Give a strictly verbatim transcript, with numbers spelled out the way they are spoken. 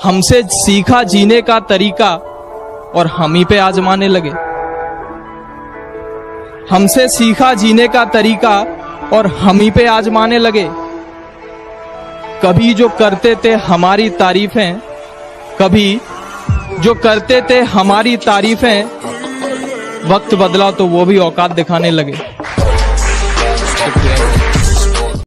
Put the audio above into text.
हमसे सीखा जीने का तरीका और हम ही पे आजमाने लगे। हमसे सीखा जीने का तरीका और हम ही पे आजमाने लगे। कभी जो करते थे हमारी तारीफें, कभी जो करते थे हमारी तारीफें, वक्त बदला तो वो भी औकात दिखाने लगे।